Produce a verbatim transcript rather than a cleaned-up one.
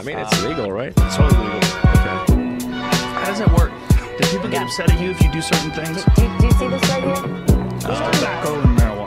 mean, it's legal, right? It's totally legal. Okay. How does that work? Do people get upset at you if you do certain things? Do, do, do you see this right here? Uh, tobacco and marijuana.